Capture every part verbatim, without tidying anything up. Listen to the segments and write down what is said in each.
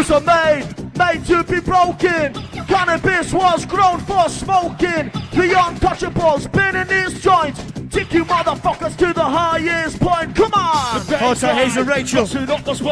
Rules are made, made to be broken. Cannabis was grown for smoking. The untouchables been in these joints. Take you motherfuckers to the highest point. Come on! Hold tight, Hazel Rachel. Come on! Hit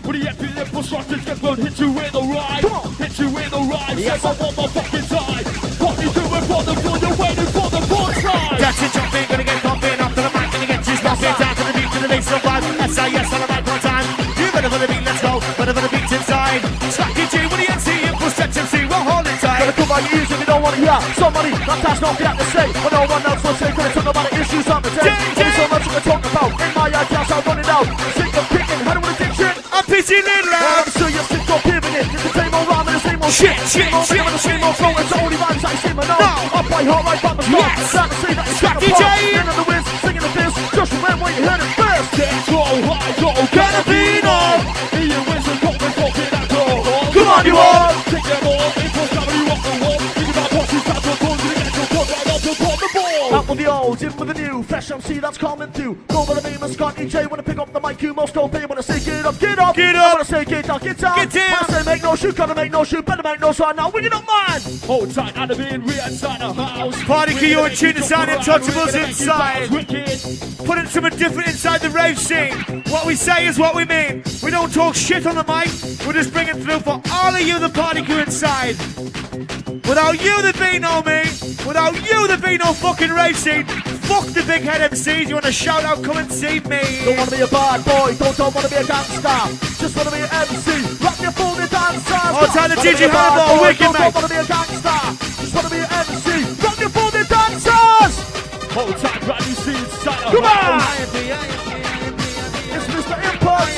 you with the right. Hit you with the right. Yes, I want my fucking time. What you doing for the floor? You're waiting for the punchline. That's it, jumping, gonna get pumping up to the mic, gonna get you stomping down to the beat, to the bass, so vibe. S I S on the mic one time. You better for the beat, let's go. Better for the beats inside. Slacky G with the N C, input stretch M C, we'll hold it tight. Gonna come by your ears if you don't want to hear. Somebody, that has nothing to say. But no one else will say, gonna talk about the issues on the day. Only so much we can talk about. In my ideas, I'm running out. Sick of kicking, head with addiction. I'm pitching in loud. I'm sure you're sick of giving it. It's the same old rhyme and the same old shit, shit, same old shit, rhythm and the same old flow. It's the only rhymes I seem to know. No. Up by heart, right by my start. Yes. Trying to say that it's got a D J. part. In on the whiz, singing the fizz. Just remember when you heard it first. Get go high, go Cannabino. Here is a talk and talking at all. Come on, you all. Take them all. Equals W off the wall. Think about what you got to pull. You get your foot right up to pop the ball. Out with the old, in with the new. Fresh M C that's coming through. Go by the name of Scott E J. Wanna pick up the mic, you most obey. Wanna say get up, get up. Get I up. wanna say get down, get down. Get down. Wanna say make no shoot, gotta make no shoot. Better make no sign now. Wing it up, man. Hold tight, and be in real inside the house. Party key, you're in tune to sound untouchables inside. Putting something different inside the rave scene. What we say is what we mean. We don't talk shit on the mic. We're just bringing through for all of you, the party crew inside. Without you, there'd be no me. Without you, there'd be no fucking rave scene. Fuck the big head M Cs. You want to shout out, come and see me. Don't wanna be a bad boy, don't, don't wanna be a gangster. Just wanna be an M C, rock your folded dancer. Oh, tell the D J Hannibal, wicked don't, mate. don't wanna be a gangster. Just wanna be an M C, rock your folded dancers. Hold tight, brand new scene inside. Come on! It's Mister Impulse.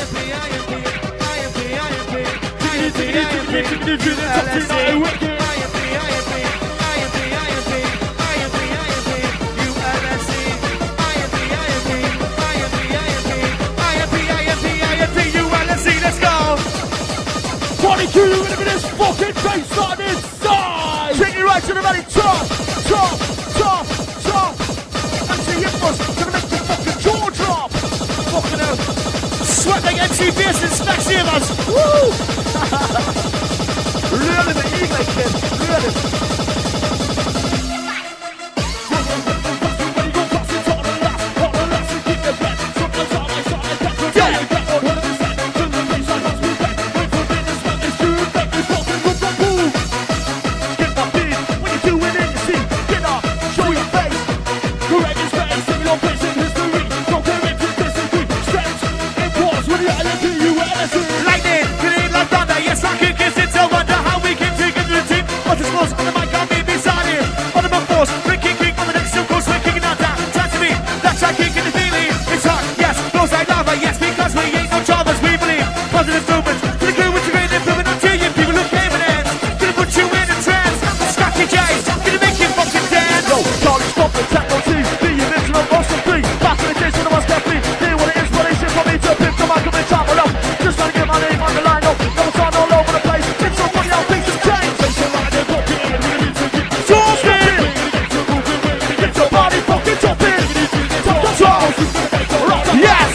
Let's go! Party crew, you're gonna be this fucking bass on inside! Take you right to the very top, top, top, top! M C Impulse, gonna make your fucking jaw drop! Fucking hell! Sweat like M C Beers and Snacksy of us! Woo! Really the E-Make kid, really! Lightning, green like thunder, yes I can kiss it, so wonder how we came together the team. What is close on the mic, I'll be beside him. On the back force, we're kicking on the next of course, we're kicking out down. Time to me, that's our kicking the feeling. It's hot, yes, flows like lava, yes, because we ain't no chavas, we believe. Positive movement, to the crew with your great improvement until you people look evidence. Gonna put you in a trance, Scotty J, gonna make you fucking dance. Yo, Charlie, stop the techno T, the original Boston three. Back in the days when I was definitely there with the inspiration for me to pick the mic up and chop it up. Just trying to get my name on the line up. Never turn all over the place. It's so funny how things have changed. Get your body fucking jumping. Yes!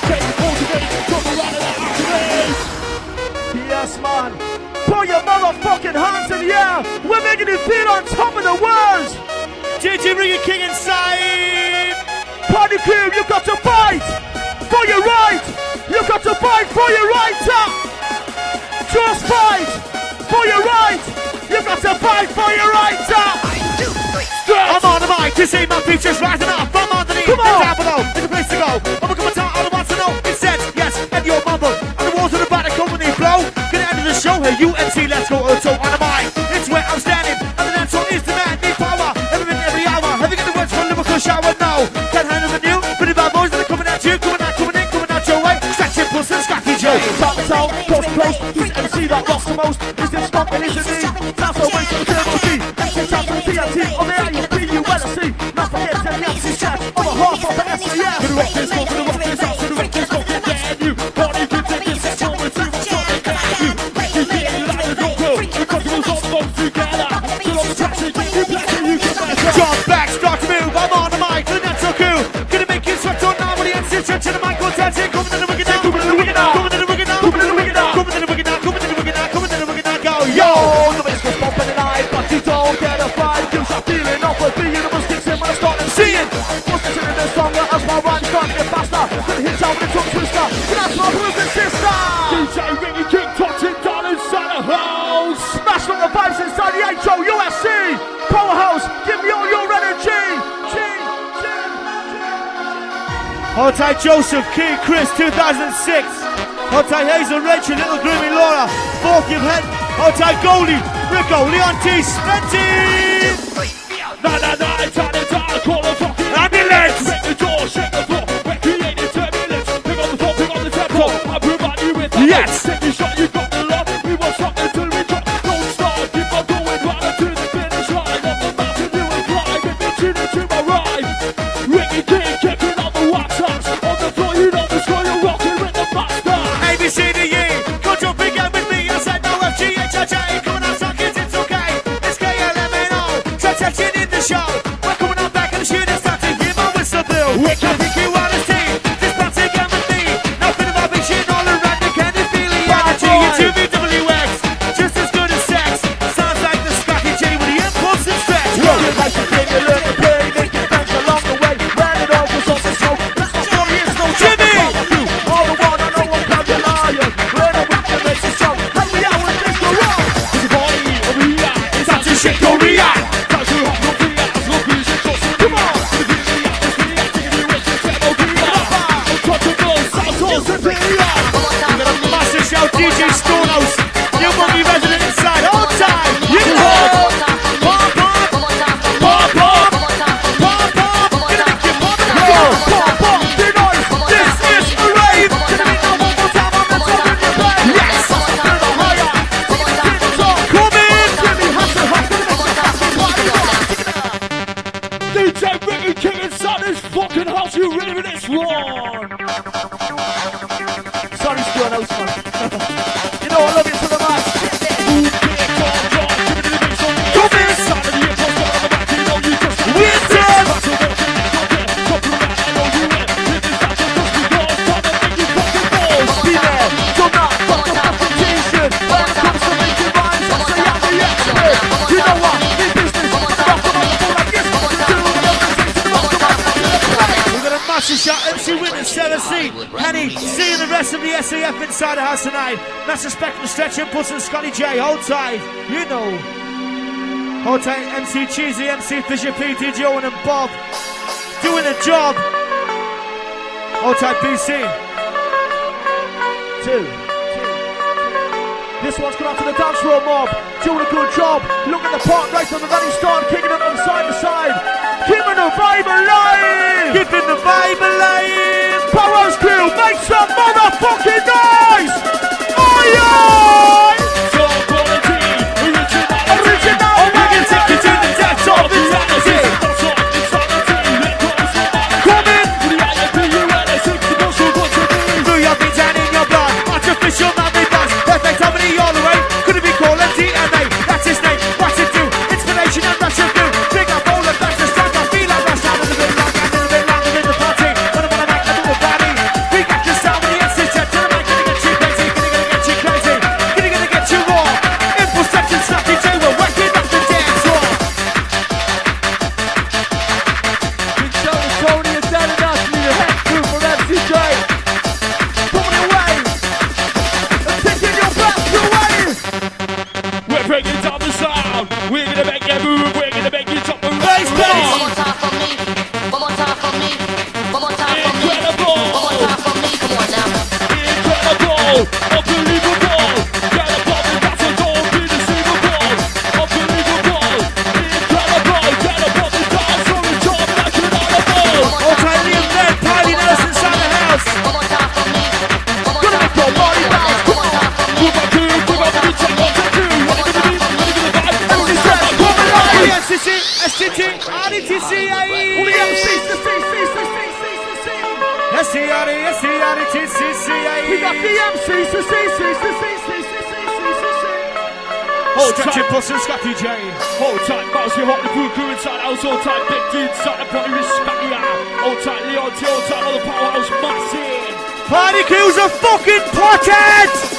Yes, man. Put your motherfucking hands in the air. We're making you feel on top of the world. J J Ring King inside! Party crew, you got to fight for your right. You got to fight for your right. uh. Just fight for your right. You got to fight for your right. uh. I'm on the mic to see my features rising up. I'm underneath, Come on. and down below. It's a place to go. I'm a commentator, all I want to know. It says yes, and your mumble. And the walls of the back come when they blow. Gonna end of the show. Hey, U M C, let's go. Also on the mic. It's where I'm standing. And the dance hall is the man. Need power. Every minute, every hour. Have you got the words for a lyrical shower? No. Can't handle the new. But the bad boys that are coming at you. Coming out, coming in, coming out your way. Stretch it, puss and Scotty J. Top to toe, coast to coast. Who's M C that rocks the most? Is it Scott and is it me? That's the way to the Turbo T. M C Chance and T N T. On the A U P U L C. Not forget the M C chat. On the half of the S C S. Gonna rock this, go to the rock this, out to the rock this, go get down you. Party can take this, that's all we're doing, so they can you. You get it like a go-go, because it was all those together. So on the track, so you get back and you get back. Jump back, start to move, I'm on the mic, the natural cool. Gonna make you sweat on now, when the M C stretching the mic, go dancing, coming to the wicked down, coming to the wicked down, coming to the wicked down, coming to the wicked down, coming to the wicked down, coming to the wicked down, coming our brothers and sisters. D J Ricky King touching down inside the house. Smash on the vibes inside the H O U S C. Co-host, give me all your energy. G, G, G. Hold tight Joseph, Key, Chris, two thousand six. Hold tight Hazel, Rachel, Little Grimmy, Laura, Fork, you've had. Hold tight Goldie, Rico, Leon T, Spenty. Nah, nah, nah, it's on the time, call the fucking ambulance. Break the door, shake the floor, we're creating turbulence. Pick up the phone, pick up the tempo, I provide you with the yes. Take your shot, you got the love. We want something till we drop. Don't stop, keep on going right until the finish line. Up the mountain, you and climb, if you tune into my rhyme. Ricky King, kicking on the wax ups. On the floor, you know the score, you're rocking with the master. A, B, C, D, E, got your big out with me. I said no, F, G, H, I, J. Come on out, suck it, it's okay. It's K, L, M, N, O. So touching in the show. We're coming on back and the shit is starting. Hear my whistle blow. I think you want to see. This party again with me. Nothing about big shit all around the can you feel it? Energy, it's U V W X. Just as good as sex. Sounds like the Scotty J with the impulse and stretch. Well, you like to think you learn to play, make your friends along the way. When it all goes off the smoke, that's the story, it's no Jimmy! All the one I know I'm coming lion. Learn a week to make it show. Help me out with this go wrong. It's a party over here, it's time to shake Korea. Time to hop no free out, no music, so come on. To the beat, the atmosphere, taking you with the demo gear. Untouchable, sound so superior. We're gonna massive shout D J Stonehouse. New Monkey resident inside. Hold time. You hold. Pop, pop. Pop, pop. Pop, pop. Gonna make you pop and Yo, roll. pop, pop, be nice. This is a rave. Gonna be no one more time, I'm not talking to play. Yes, turn it higher. Take it on. Come in. Jimmy Hustle, hustle, hustle, D J Ricky King inside this fucking house, you ready for this one? Sorry, Stuart Houseman. You know I love you to the max. Come in. Winton. Be there, do not fuck up reputation. When it comes to making rhymes, I say I'm the expert. You know what? This business, rock the microphone like this. Do the rock the microphone. We've got a massive shout. M C Witness, Sarah C, Henny, C, and the rest of the S A F inside the house tonight. Massive Spectrum, Stretch Impulse, and Scotty J. Hold tight. You know. Hold tight. M C Cheesy, M C Fisher, P T, Joe, and Bob. Doing the job. Hold tight, B C. Two. This one's gone out to the dance floor mob. Doing a good job. Look at the part right from the very start, kicking it from side to side. Keeping the vibe alive. Keeping the vibe alive. Powerhouse crew, make some motherfucking noise. Oh yeah! Top quality, original, original. Oh, we can take you to the depths of insanity. Come in. Through your veins and in your blood. Artificial memory buzz. Perfect harmony all the way. Could it be called M D M A? That's his name. What's it do? Inspiration and rush of new. Big up all the best to strike. I feel like rush out of the bit long and a bit longer in the party. When I'm on a mic, I do a body. We got the sound with the instant. Tell them I'm gonna get you crazy. Gonna get you crazy. Gonna gonna get you raw. Impulse section, Snappy J. We're working up the dance floor. Big shout to Tony and Dan and us, the head crew from M C J. Coming away and taking your back away. We're bringing down the sound. We're gonna make you move. We're gonna make you jump around. Bass, bass. One more time for me. One more time for me. One more time for me. Incredible. One more time for me. Come on now. Incredible. Unbelievable. Get up on the dance and don't be deceivable. Unbelievable. Incredible. Get up on the dance or it's all like an animal. Hold tight, Liam Ned, Party Nelson inside the house. One more time for me. One more Gonna time make your for me. body bounce. Come on. Move on, crew. Move on, move on, move on, crew. What are you gonna be? What are you gonna vibe? Everybody step up. Come alive. S C C, S T T, R D T C, I E. All the M Cs to see, see, see, see, see, see, see. S C R E, S C R E T C C I E. We got the M Cs to see, see, see, see, see, see, see, see, see, see. Hold Stretch tight, Impulse and Scotty J. hold tight, mouse, you hot the crew, crew inside house, hold tight, big D inside the body, respect you out. Hold tight, Leon T, hold tight, all the powerhouse, massive. Party crew's a fucking pothead!